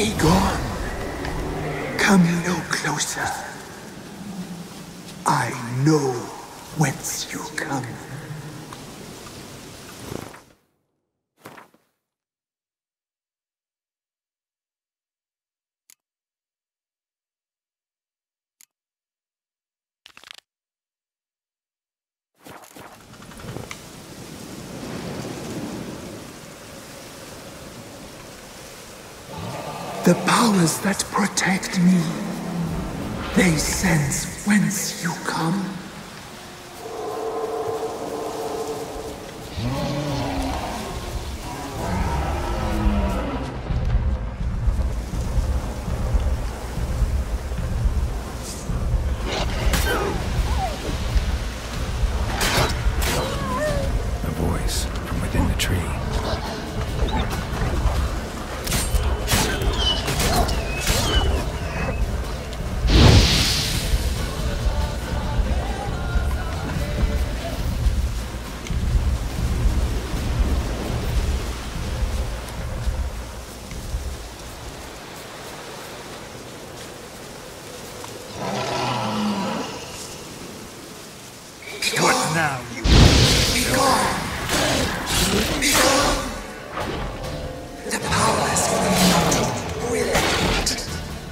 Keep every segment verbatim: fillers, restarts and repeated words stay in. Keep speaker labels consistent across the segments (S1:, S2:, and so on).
S1: Be gone. Come no closer. I know whence you come. The powers that protect me, they sense whence you come.
S2: A voice from within the tree.
S1: Now. Be gone. Be gone. The powers will act.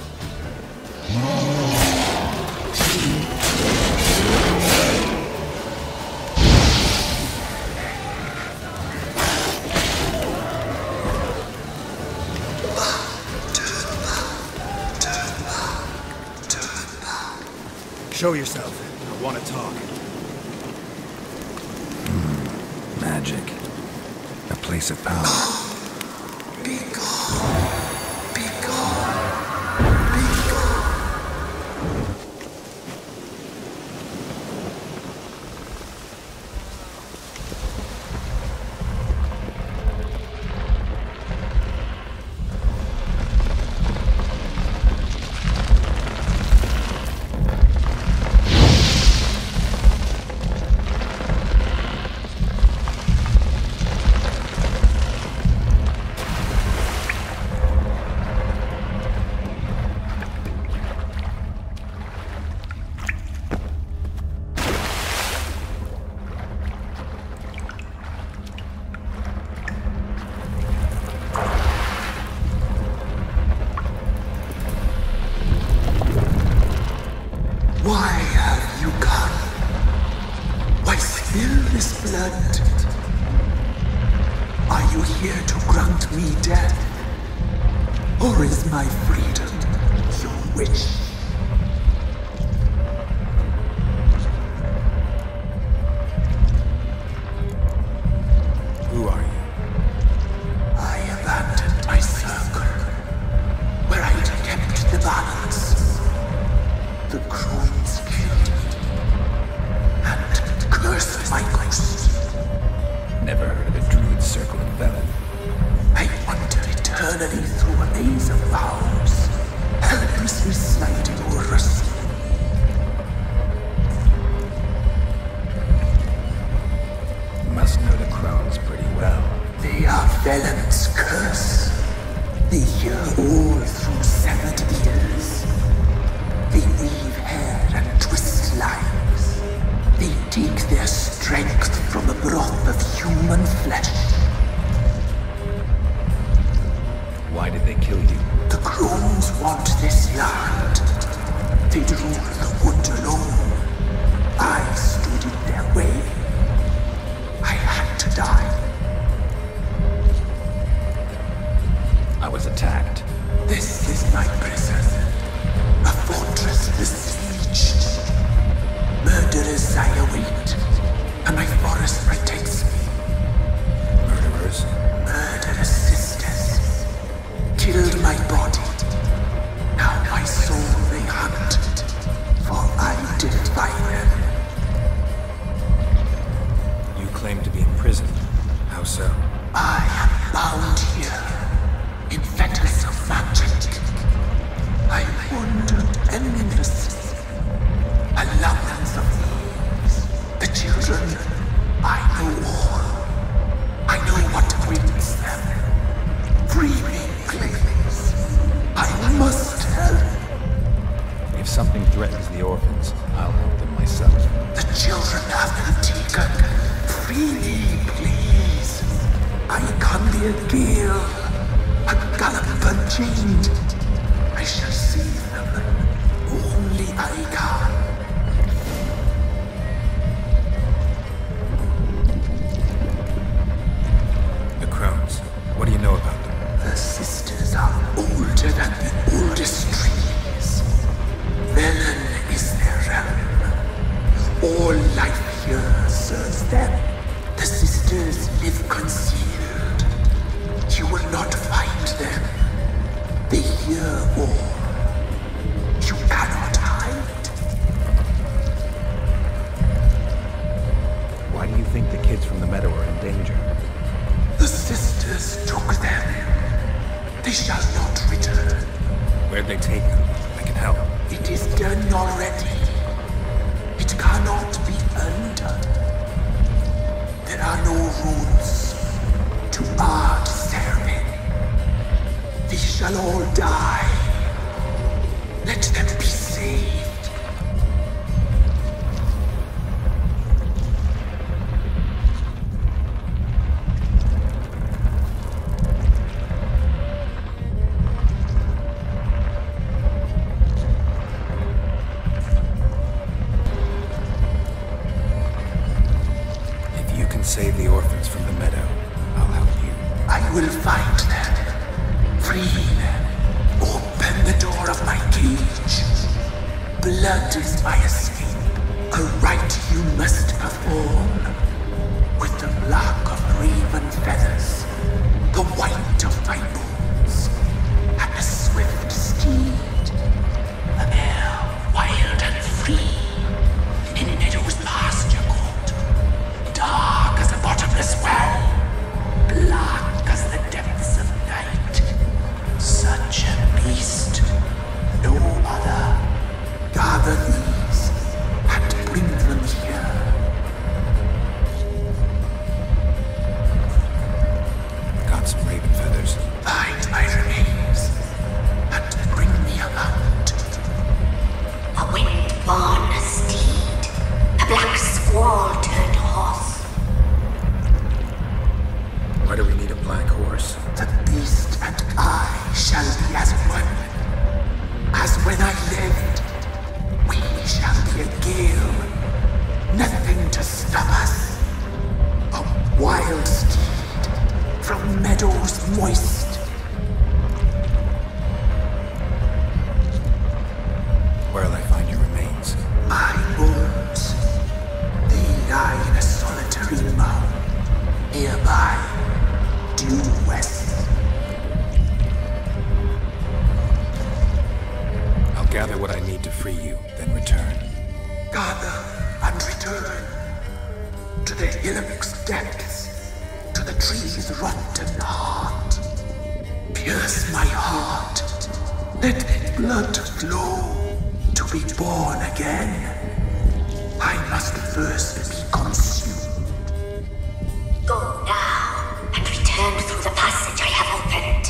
S1: Turn back. Turn back. Turn back.
S2: Show yourself. I want to talk. Magic. A place of power.
S1: Be gone. Be gone. Be gone. Why have you come? Why spill this blood? Are you here to grant me death? Or is my freedom your wish?
S2: Who are you?
S1: I abandoned my circle, where I kept the balance. The Crones killed me, and cursed my ghost.
S2: Never heard of a druid circling Velen.
S1: I wander eternally through a maze of vows, helplessly sliding over us.
S2: You must know the Crones pretty well.
S1: They are Velen's curse. They hear all through severed ears. They weave hair and twist lives. They take their strength from the broth of human flesh.
S2: Why did they kill you?
S1: The Crones want this land. They'd rule the wood alone. I stood in their way. I had to die.
S2: I was attacked.
S1: This is my prison. A fortress besieged. Murderers I await, and my forest protects me.
S2: Murderers?
S1: Murderous sisters killed my body. Now my soul they hunt, for I defy them.
S2: You claim to be in prison. How so?
S1: I am bound here in fetters of magic. I wandered endlessly, a labyrinth of thieves. The children, I know all. I know what awaits them. Free me, please. Free me, please. I can be a gale, a gallop unchained. I shall save them. Only I can.
S2: The Crones. What do you know about them?
S1: The sisters are older than the oldest trees. Venom is their realm. All life here serves them. The sisters live concealed. You will not find them. They hear all. You cannot hide.
S2: Why do you think the kids from the meadow are in danger?
S1: The sisters took them. They shall not return.
S2: Where'd they take them? I can help.
S1: It is done already. It cannot be undone. There are no rules to our ceremony. They shall all die. Let them be saved.
S2: Save the orphans from the meadow. I'll help you.
S1: I will find them. Free them. Open the door of my cage. Blood is my escape. A rite you must perform. With the black of raven feathers, the white of my bones, and a swift steed. A mare wild and free. In meadows pasture court. Dark as a bottomless well, black as the depths of night. Such a beast, no other. Gather these and bring them here.
S2: Got some raven feathers.
S1: Find my remains and bring me a mount.
S3: A wind-born steed, a black squall turned horse.
S2: Why do we need a black horse?
S1: The beast and I shall be as one. As when I lived, we shall be a gale. Nothing to stop us. A wild steed from meadows moist.
S2: Where'll I find your remains?
S1: My bones, they lie in a solitary mound. Nearby, due west.
S2: I'll gather what I need to free you, then return.
S1: Gather and return to the Hillock's depths, to the tree's rotten heart. Pierce my heart, let blood flow to be born again. I must first be consumed.
S3: Go now, and return through the passage I have opened.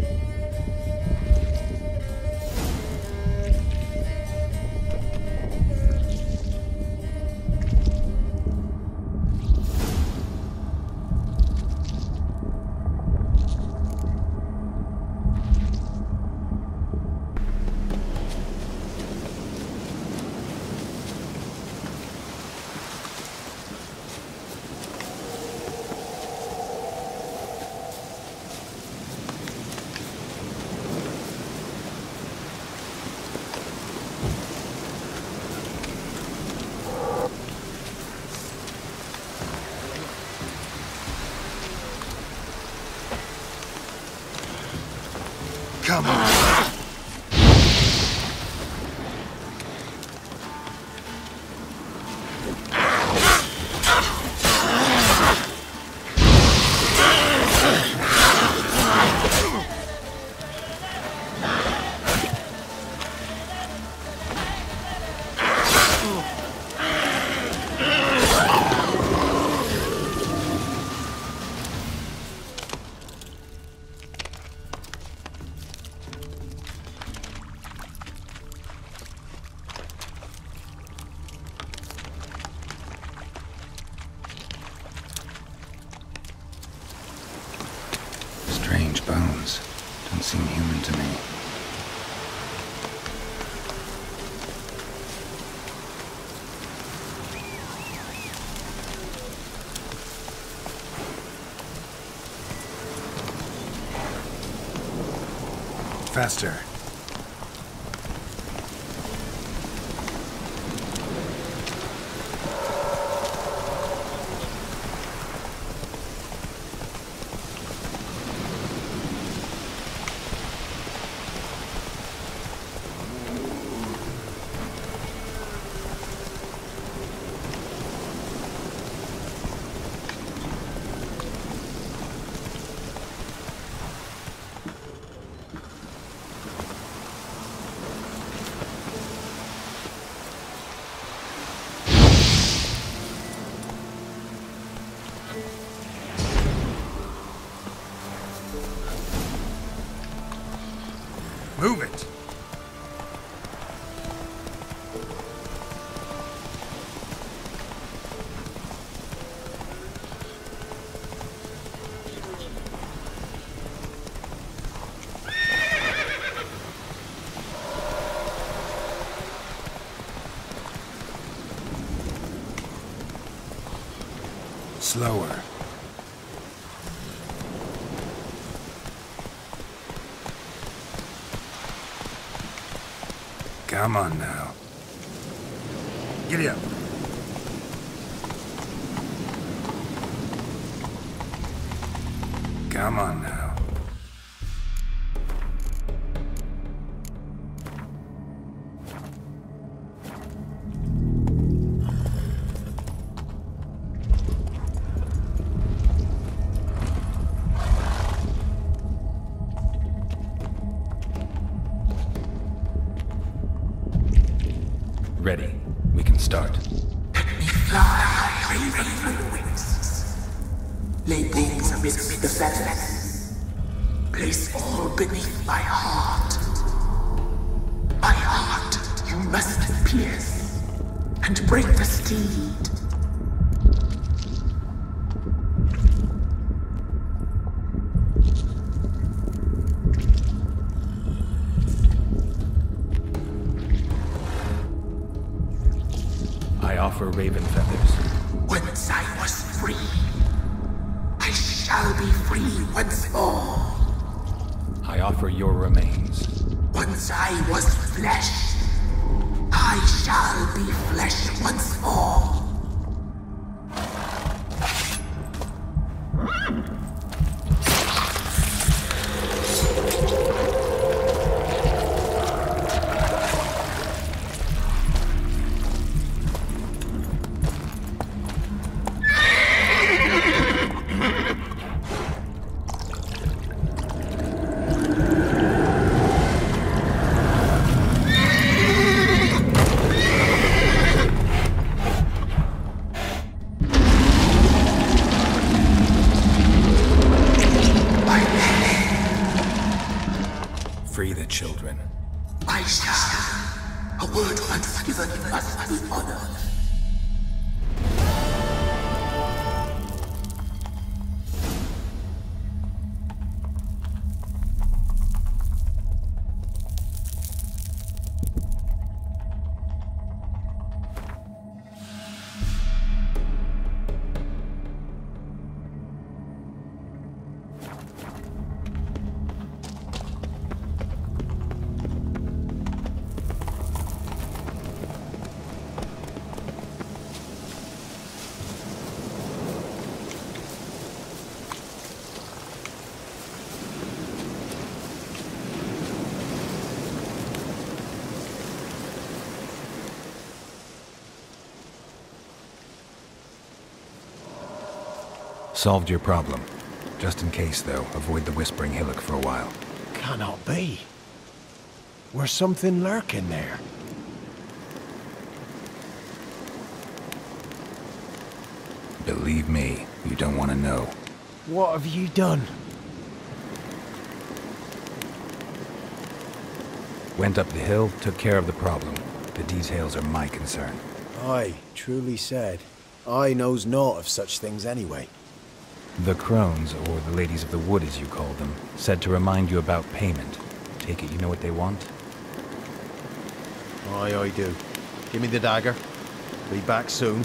S2: Come on. Strange bones. Don't seem human to me.
S4: Faster. Move it! Slower. Come on now. Giddy up. Come on now.
S2: Ready. We can start.
S1: Let me fly, raven with wings. Lay wings amidst the feathers. Place all beneath my heart. My heart you must pierce, and break the steed.
S2: I offer raven feathers.
S1: Once I was free, I shall be free once more.
S2: I offer your remains.
S1: Once I was flesh, I shall be flesh once more.
S2: Free the children.
S1: I shall. A word once given must be honored.
S2: Solved your problem. Just in case, though, avoid the Whispering Hillock for a while.
S4: Cannot be. Where's something lurking there?
S2: Believe me, you don't want to know.
S4: What have you done?
S2: Went up the hill, took care of the problem. The details are my concern.
S4: Aye, truly said. I knows naught of such things anyway.
S2: The Crones, or the Ladies of the Wood as you call them, said to remind you about payment. Take it you know what they want?
S5: Aye, I do. Give me the dagger. Be back soon.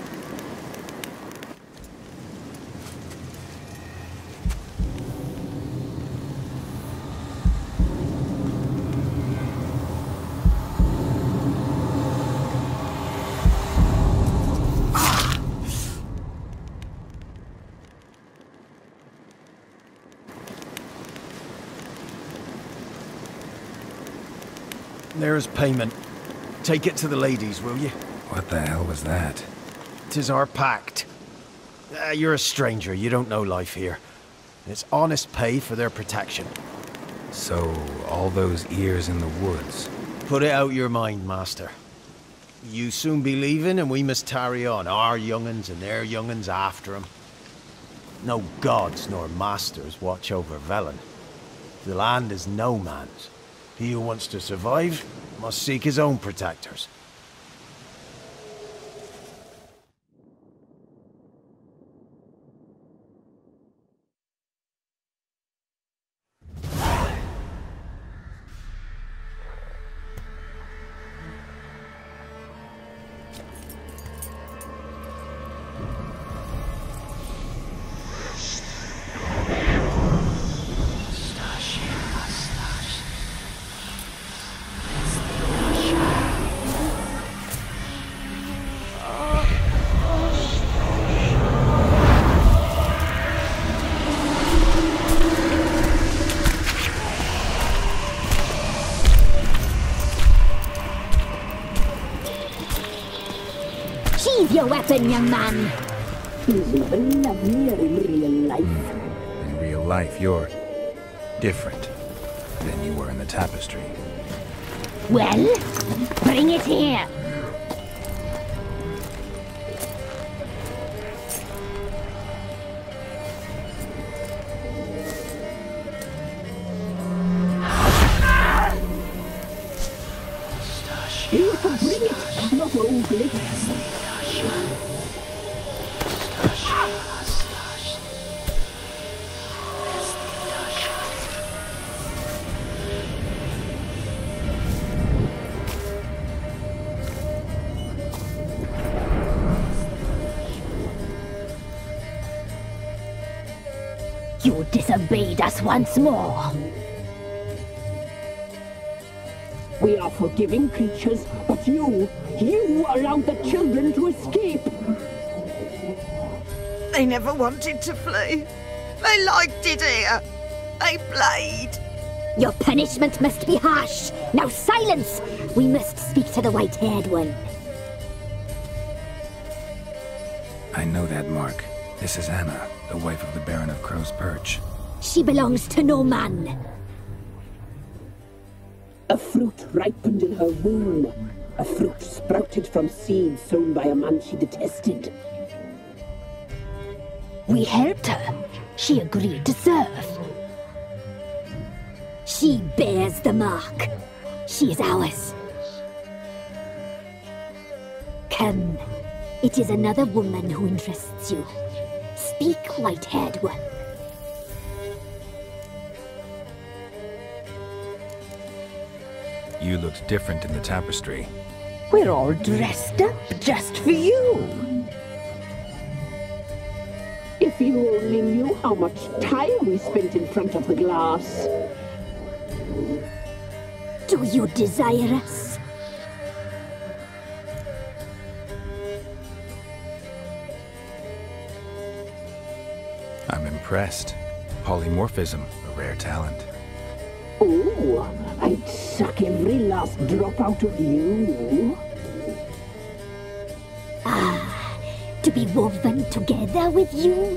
S5: There's payment. Take it to the ladies, will you?
S2: What the hell was that?
S5: 'Tis our pact. Uh, you're a stranger, you don't know life here. It's honest pay for their protection.
S2: So, all those ears in the woods.
S5: Put it out your mind, master. You soon be leaving and we must tarry on, our young'uns and their young'uns after 'em. No gods nor masters watch over Velen. The land is no man's. He who wants to survive must seek his own protectors.
S6: Your weapon, young man.
S7: He's even lovelier in real life.
S2: In real life, you're different than you were in the tapestry.
S6: Well, bring it here.
S7: You can bring it, not only.
S6: You disobeyed us once more.
S7: We are forgiving creatures, but you, you allowed the children to escape.
S8: They never wanted to flee. They liked it here. They played.
S6: Your punishment must be harsh. Now silence! We must speak to the white-haired one.
S2: I know that mark. This is Anna, the wife of the Baron of Crow's Perch.
S6: She belongs to no man.
S7: A fruit ripened in her womb. A fruit sprouted from seeds sown by a man she detested.
S6: We helped her. She agreed to serve. She bears the mark. She is ours. Come. It is another woman who interests you. Speak, white-haired one.
S2: You looked different in the tapestry.
S7: We're all dressed up just for you. If you only knew how much time we spent in front of the glass.
S6: Do you desire us?
S2: I'm impressed. Polymorphism, a rare talent.
S7: Oh, I'd suck every last drop out of you.
S6: Ah, to be woven together with you?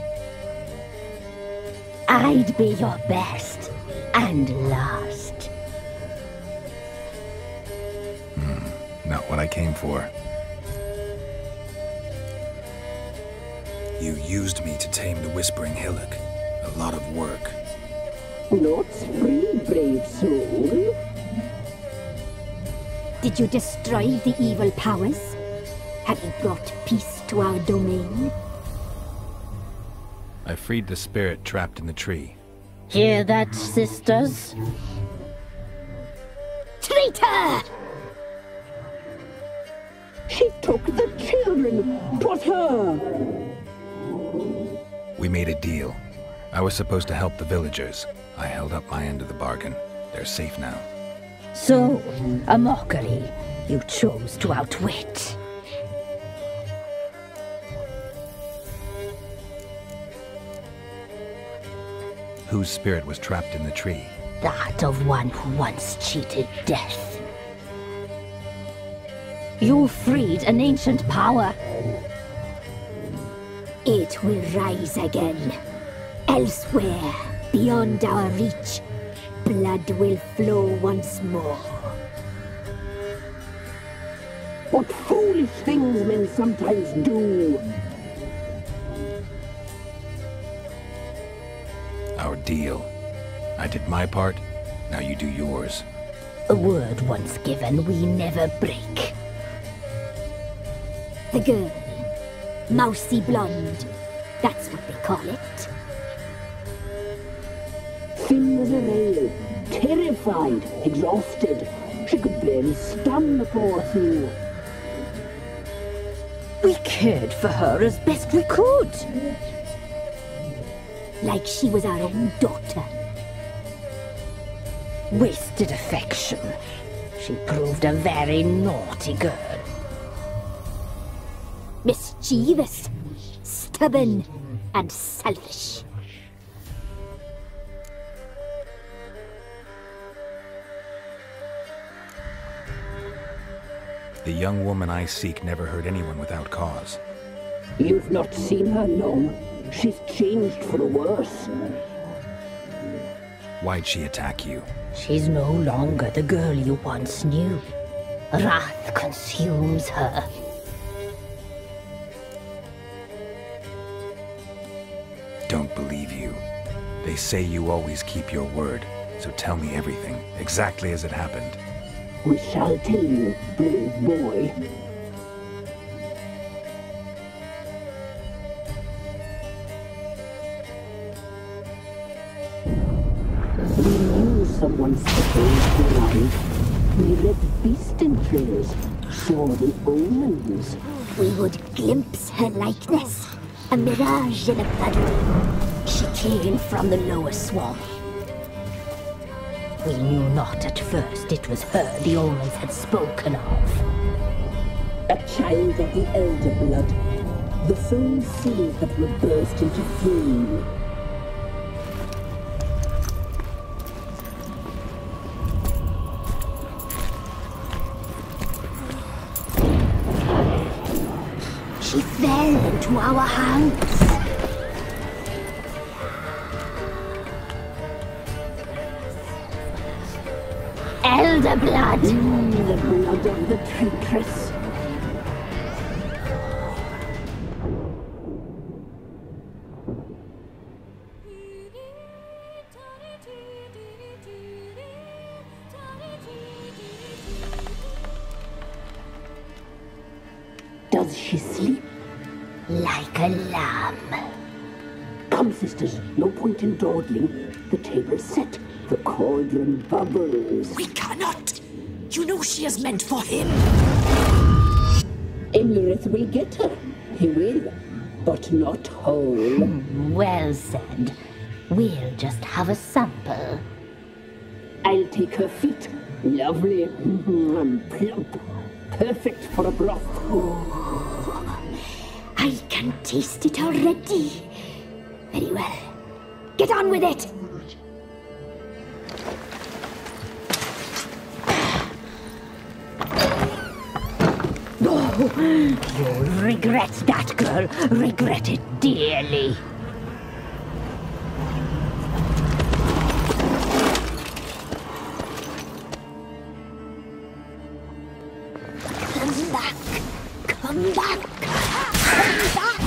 S6: I'd be your best and last.
S2: Hmm, not what I came for. You used me to tame the Whispering Hillock. A lot of work.
S7: Not free, brave soul.
S6: Did you destroy the evil powers? Have you brought peace to our domain?
S2: I freed the spirit trapped in the tree.
S9: Hear that, sisters?
S6: Traitor!
S7: She took the children. 'Twas her.
S2: We made a deal. I was supposed to help the villagers. I held up my end of the bargain. They're safe now.
S9: So, a mockery you chose to outwit.
S2: Whose spirit was trapped in the tree?
S9: That of one who once cheated death. You freed an ancient power.
S6: It will rise again. Elsewhere, beyond our reach, blood will flow once more.
S7: What foolish things men sometimes do.
S2: Our deal. I did my part, now you do yours.
S9: A word once given, we never break.
S6: The girl. Mousy blonde. That's what they call it.
S7: Thin as a rail, terrified, exhausted. She could barely stand, the poor thing.
S9: We cared for her as best we could.
S6: Like she was our own daughter.
S9: Wasted affection. She proved a very naughty girl.
S6: Mischievous, stubborn, and selfish.
S2: The young woman I seek never hurt anyone without cause.
S7: You've not seen her long. She's changed for the worse.
S2: Why'd she attack you?
S9: She's no longer the girl you once knew. Wrath consumes her.
S2: Don't believe you. They say you always keep your word, so tell me everything, exactly as it happened.
S7: We shall tell you, brave boy. We knew someone supposed to arrive. We read beast entrails, saw the omens.
S6: We would glimpse her likeness. A mirage in a puddle.
S9: She came from the lower swamp. We knew not at first it was her the omens had spoken of.
S7: A child of the elder blood. The soul seeds that will burst into flame.
S6: She fell into our hands.
S9: Elder blood!
S7: Mm, the blood of the traitress. Does she sleep?
S9: Like a lamb.
S7: Come, sisters, no point in dawdling. The table's set. The cauldron bubbles.
S8: We cannot! You know she is meant for him!
S7: Imlerith will get her. He will, but not whole.
S9: Well said. We'll just have a sample.
S7: I'll take her feet. Lovely and plump. Perfect for a broth.
S6: Oh, I can taste it already. Very well. Get on with it!
S9: Oh, you'll regret that, girl. Regret it dearly.
S6: Come back! Come back! Come back!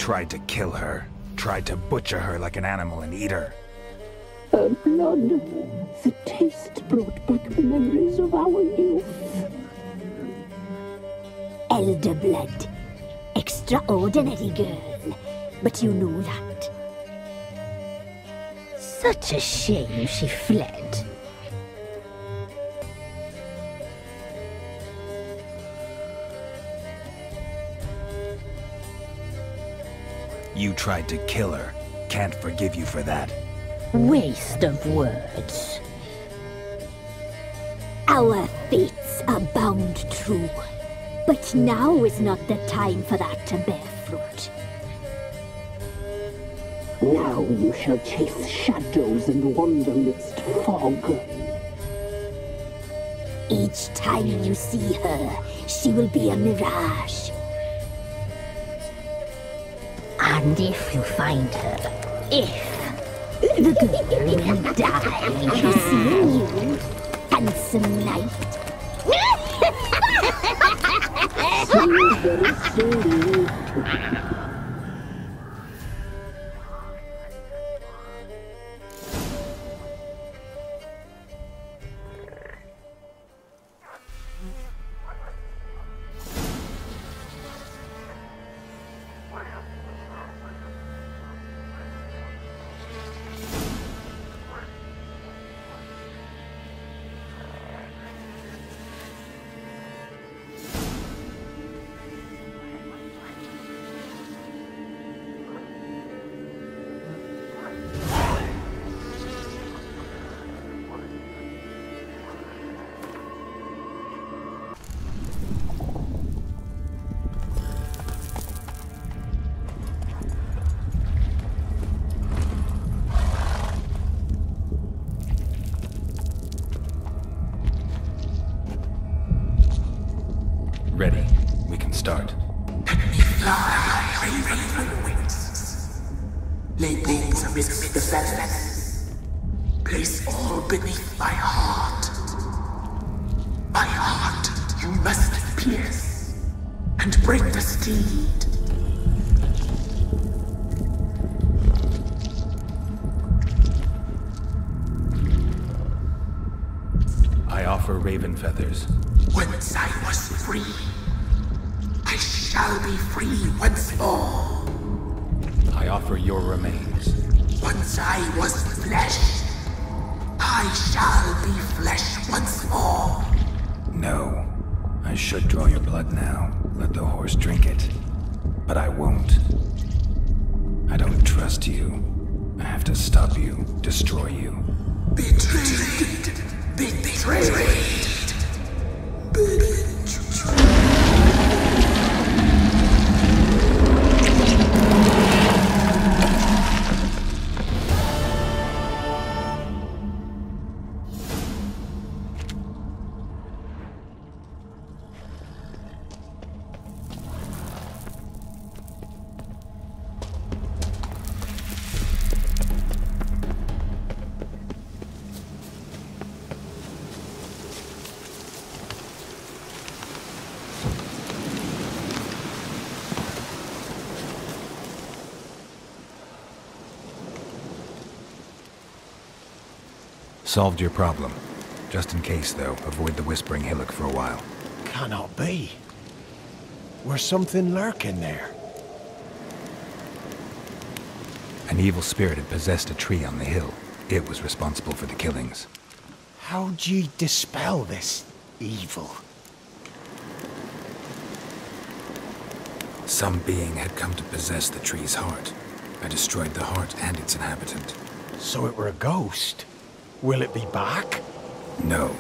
S2: tried to kill her. Tried to butcher her like an animal and eat her.
S7: Her blood, the taste brought back memories of our youth.
S6: Elder blood. Extraordinary girl. But you know that.
S9: Such a shame she fled.
S2: You tried to kill her. Can't forgive you for that.
S9: Waste of words.
S6: Our fates are bound true. But now is not the time for that to bear fruit.
S7: Now you shall chase shadows and wander midst fog.
S6: Each time you see her, she will be a mirage.
S9: And if you find her, if the girl will die.
S6: Be seeing you, handsome knight.
S2: Ready. We can start.
S1: Let me fly, raven wings. Lay things amidst the feathers. Place all beneath my heart. My heart you must pierce, and break the steed.
S2: I offer raven feathers.
S1: Once I was free, I shall be free once more.
S2: I offer your remains.
S1: Once I was flesh, I shall be flesh once more.
S2: No. I should draw your blood now. Let the horse drink it. But I won't. I don't trust you. I have to stop you, destroy you.
S1: Betrayed! Betrayed! Betrayed!
S2: Solved your problem. Just in case, though, avoid the Whispering Hillock for a while.
S5: Cannot be. Where's something lurking there?
S2: An evil spirit had possessed a tree on the hill. It was responsible for the killings.
S5: How'd ye dispel this evil?
S2: Some being had come to possess the tree's heart. I destroyed the heart and its inhabitant.
S5: So it were a ghost? Will it be back?
S2: No.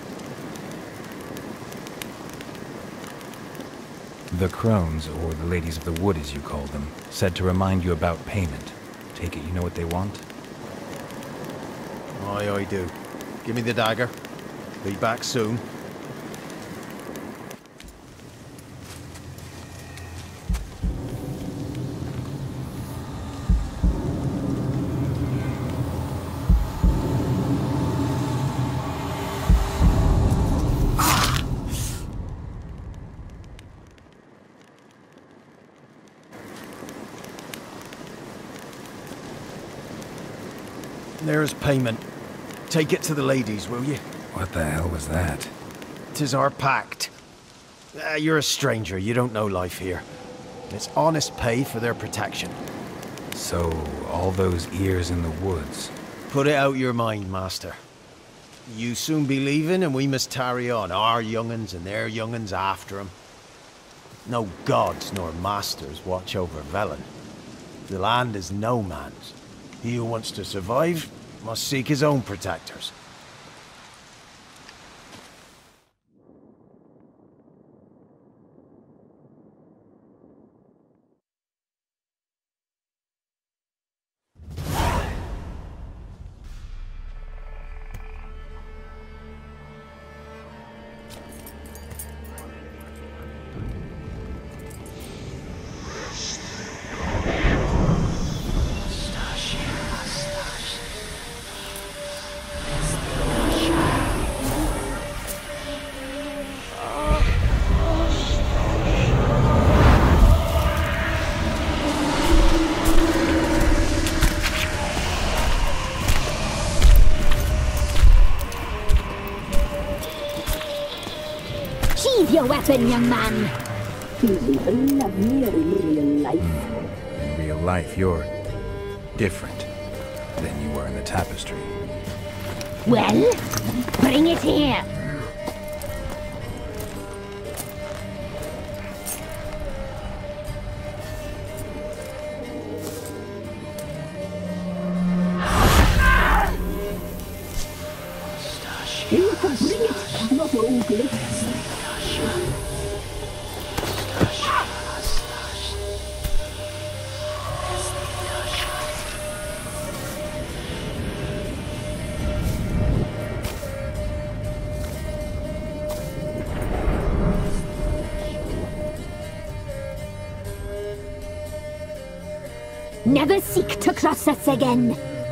S2: The Crones, or the Ladies of the Wood as you call them, said to remind you about payment. Take it you know what they want?
S5: Aye, I do. Give me the dagger. Be back soon. There's payment. Take it to the ladies, will you?
S2: What the hell was that?
S5: 'Tis our pact. Uh, you're a stranger, you don't know life here. It's honest pay for their protection.
S2: So, all those ears in the woods.
S5: Put it out your mind, master. You soon be leaving and we must tarry on, our young'uns and their young'uns after 'em. No gods nor masters watch over Velen. The land is no man's. He who wants to survive must seek his own protectors.
S6: Your weapon, young man.
S7: He's even lovelier in real life.
S2: In real life, you're different than you were in the tapestry.
S9: Well, bring it here.
S7: You can bring it, not all glitz.
S6: Never seek to cross us again.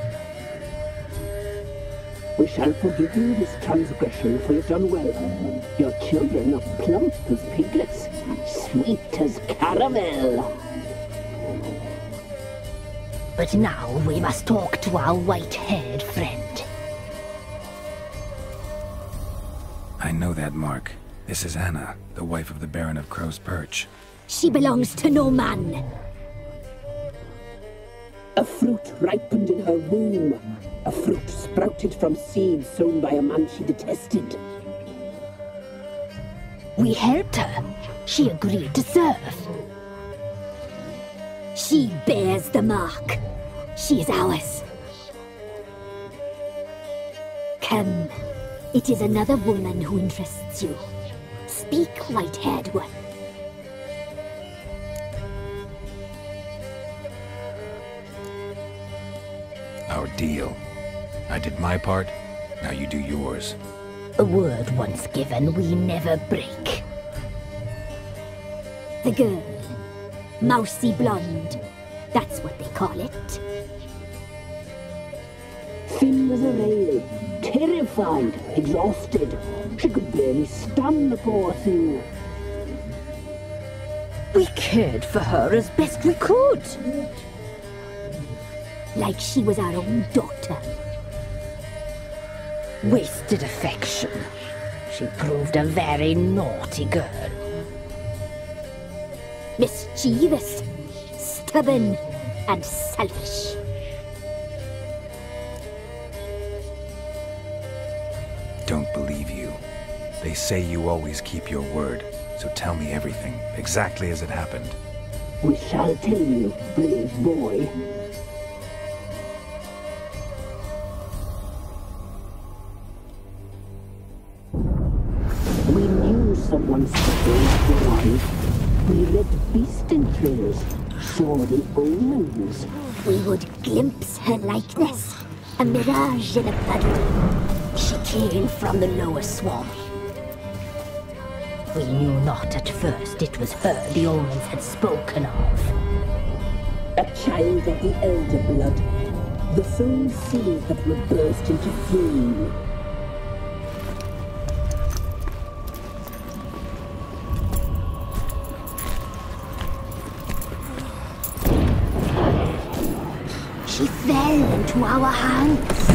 S7: We shall forgive you this transgression, for you've done well. Your children are plump as piglets, sweet as caramel.
S9: But now we must talk to our white-haired friend.
S2: I know that mark. This is Anna, the wife of the Baron of Crow's Perch.
S6: She belongs to no man.
S7: A fruit ripened in her womb. A fruit sprouted from seeds sown by a man she detested.
S9: We helped her. She agreed to serve.
S6: She bears the mark. She is ours. Come. It is another woman who interests you. Speak, white-haired one.
S2: Our deal. I did my part, now you do yours.
S9: A word once given, we never break.
S6: The girl. Mousy blonde. That's what they call it.
S7: Thin as a rail, terrified, exhausted. She could barely stand the poor thing.
S9: We cared for her as best we could.
S6: Like she was our own daughter.
S9: Wasted affection. She proved a very naughty girl.
S6: Mischievous, stubborn, and selfish.
S2: Don't believe you. They say you always keep your word, so tell me everything, exactly as it happened.
S7: We shall tell you, brave boy. We knew someone supposed to arrive. We read beast entrails, saw the omens.
S6: We would glimpse her likeness, a mirage in a puddle.
S9: She came from the lower swamp. We knew not at first it was her the omens had spoken of.
S7: A child of the elder blood, the soul seeds that would burst into flame.
S6: She fell into
S9: our hands.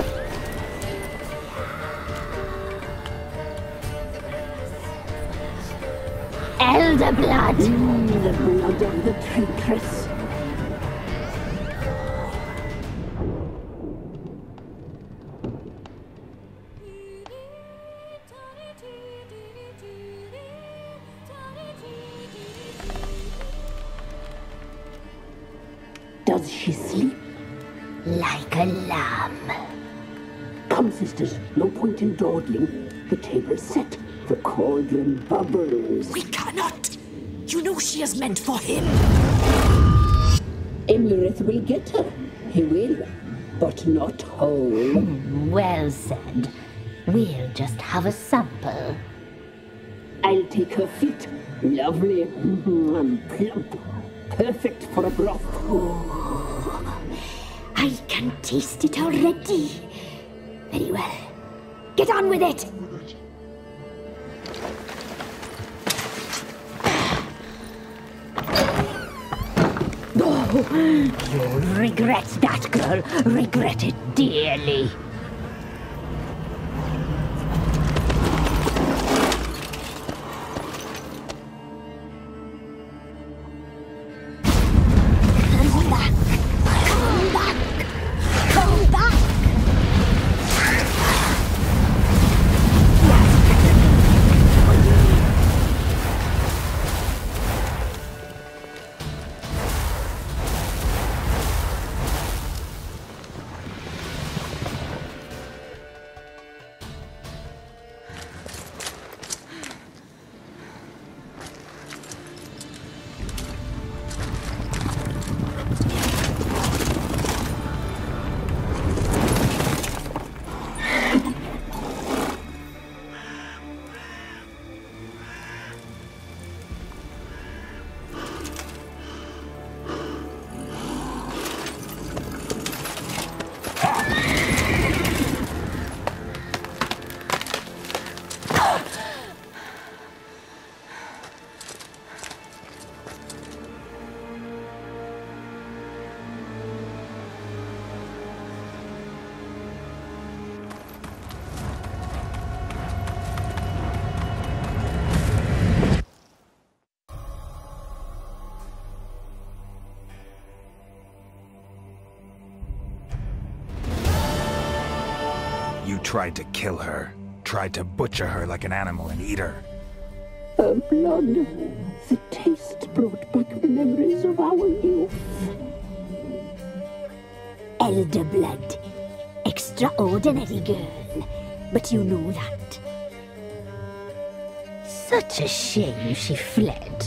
S9: Elder blood.
S7: Mm, the blood of the traitress. Does she sleep?
S9: Like a lamb.
S7: Come, sisters, no point in dawdling. The table's set. The cauldron bubbles.
S10: We cannot! You know she is meant for him!
S7: Emurith will get her. He will, but not whole.
S9: Well said. We'll just have a sample.
S7: I'll take her feet. Lovely. And plump. Perfect for a broth.
S6: Oh, I can taste it already. Very well. Get on with it!
S9: You'll regret that, girl. Regret it dearly.
S6: Come back! Come back! Come back!
S4: You tried to kill her. Tried to butcher her like an animal and eat her.
S7: Her blood. The taste brought back memories of our youth.
S6: Elder blood. Extraordinary girl. But you know that.
S9: Such a shame she fled.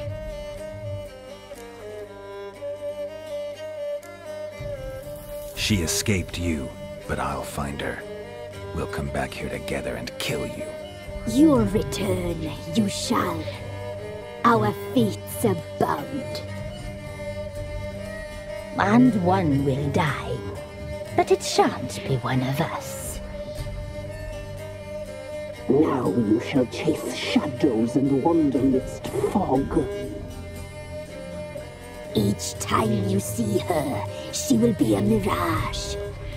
S2: She escaped you, but I'll find her. We'll come back here together and kill you.
S6: You'll return, you shall. Our fates are bound.
S9: And one will die. But it shan't be one of us.
S7: Now you shall chase shadows and wander midst fog.
S6: Each time you see her, she will be a mirage.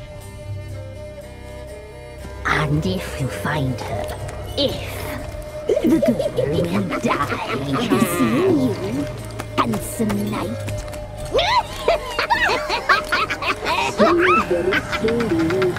S9: And if you find her, if, the girl will die.
S6: Be seeing you, handsome knight.
S7: Soon, very soon,